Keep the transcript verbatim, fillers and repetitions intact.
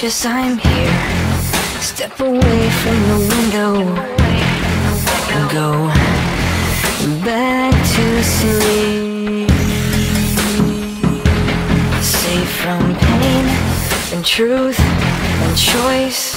Yes, I'm here. Step away from the window and go back to sleep. Safe from pain and truth and choice.